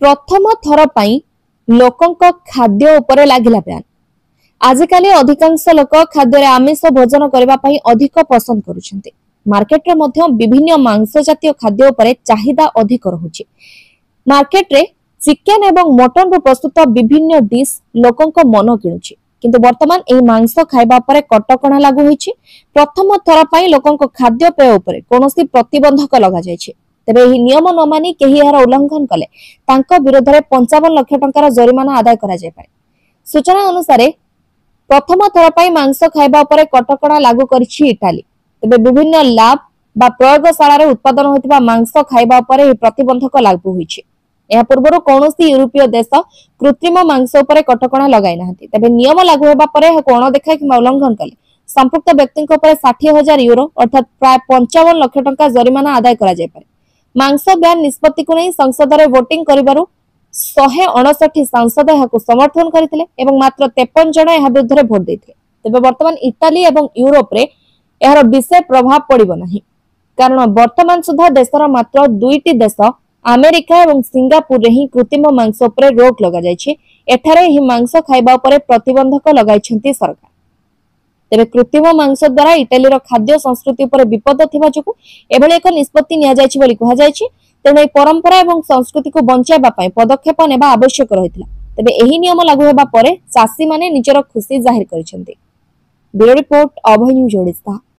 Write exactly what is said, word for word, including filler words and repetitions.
प्रथम थर पाई लोकंक खाद्य उपरे लागिला ब्यान। आजिकाली अधिकांश लोक खाद्य आमिष भोजन करबा पई अधिक पसंद करुछन्ते। मार्केट रे मध्य विभिन्न मांस जातीय खाद्य उपरे चाहिदा अधिक रहुछि। मार्केट रे चिकेन एवं मटन रो प्रस्तुत विभिन्न डिश लोकंक मन किणुछि, किंतु वर्तमान एही मांस खाइबा परे कटकणा लागू होइछि। प्रथम थर पाई लोकंक खाद्य पेय उपरे कोनोसी प्रतिबंधक लगा जाइछि। तेबे एही नियम न मानि केही एहार उल्लंघन कले तांको विरोध में पंचावन लाख टंकार जरिमाना आदाय करा जाय पारे। सूचना अनुसार प्रथम थर पाई मांस खाइबा उपरे कटकणा लागू करिछि इटाली। तेबे विभिन्न लैब बा प्रयोगशाला रे उत्पादन होतिबा मांस खाइबा उपरे एही प्रतिबंधक लागू होइछि। एहा पूर्वरु कोनोसी यूरोपीय देश कृत्रिम मांस उपरे कटकणा लगाई नाहंती। तेबे नियम लागू हेबा परे एहाको अणदेखा कि उल्लंघन कले संपुक्त व्यक्ति उपरे साठ हजार यूरो अर्थात प्राय पंचावन लाख टंका जरिमाना आदाय करा जाय पारे। मांस ब्यान निष्पत्ति को नहीं संसद में वोटिंग करिबारु शहे अड़सठ सांसद एहाको समर्थन करथिले एवं मात्र तेपन जण एहा विरुद्ध रे भोट देथिले। तेबे वर्तमान इटाली एवं यूरोप रे एहार विशेष प्रभाव पड़िबो नाही, कारण वर्तमान सुधा देशर मात्र दुईटी देश अमेरिका एवं सिंगापुर रे ही कृत्रिम मांस उपरे रोक लगा जायछि। एठारे ही मांस खाइबा उपरे प्रतिबंधक लगाइछन्ती सरकार। तेरे कृत्रिम मांस द्वारा इटालीर खाद्य संस्कृति पर विपद थिबा जोगु एभली एक निष्पत्ति निया जायछि बोली कहा जायछि। तेने परंपरा एवं संस्कृति को बंचाइबा पई पदक्षेप नेबा आवश्यक रहितला। तेबे एही नियम लागू हेबा परे चासी माने निजर खुशी जाहिर करिसेंती। Bureau report Abhay news Odisha.